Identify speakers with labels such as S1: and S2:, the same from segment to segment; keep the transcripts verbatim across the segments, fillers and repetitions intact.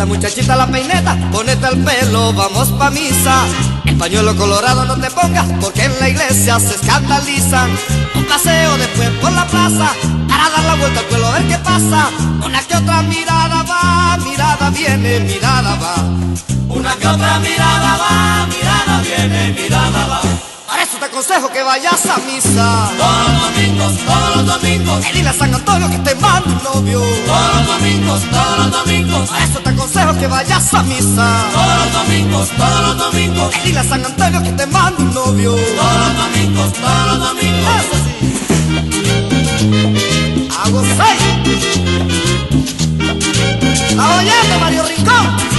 S1: Muchachita, muchachita la peineta, ponete el pelo, vamos pa' misa. El pañuelo colorado no te pongas, porque en la iglesia se escandalizan. Un paseo después por la plaza, para dar la vuelta al pueblo a ver qué pasa. Una que otra mirada va, mirada viene, mirada va.
S2: Una que otra mirada va, mirada viene, mirada va.
S1: Por eso te aconsejo que vayas a misa
S2: todos los domingos, todos los domingos.
S1: Y dile a San Antonio que te mande un novio
S2: todos los domingos, todos los domingos.
S1: Por eso te aconsejo que vayas a misa
S2: todos los domingos, todos los domingos.
S1: Y dile a San Antonio que te mande un novio
S2: todos los domingos, todos los domingos.
S1: Eso sí. Hago seis. ¿Está oyendo, Mario Rincón?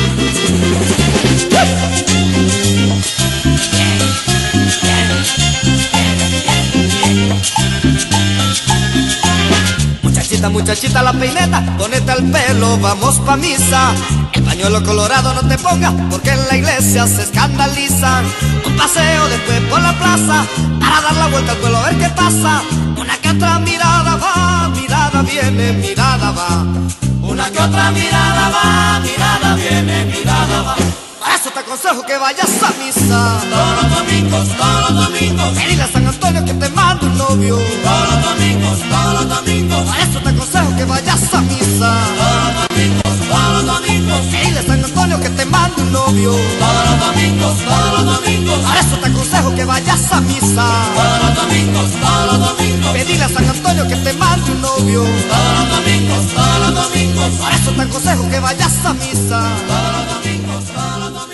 S1: Muchachita, muchachita la peineta, ponete el pelo, vamos pa' misa. El pañuelo colorado no te pongas, porque en la iglesia se escandalizan. Un paseo después por la plaza, para dar la vuelta al pueblo a ver qué pasa. Una que otra mirada va, mirada viene, mirada va.
S2: Una que otra mirada va, mirada viene, mirada va.
S1: Por eso te aconsejo que vayas a misa
S2: todos los domingos, todos los domingos.
S1: Y dile a San Antonio que te mande un novio
S2: todos los domingos, todos los domingos.
S1: Por eso te aconsejo que vayas a misa
S2: todos los domingos, todos los domingos.
S1: Y dile a San Antonio que te mande un novio
S2: todos los domingos, todos los domingos.
S1: Por eso te aconsejo que vayas a misa
S2: todos los domingos, todos los domingos.
S1: Pedile a San Antonio que te mande un novio
S2: todos los domingos, todos los domingos.
S1: Por eso te aconsejo que vayas a misa
S2: todos los domingos, todos los domingos.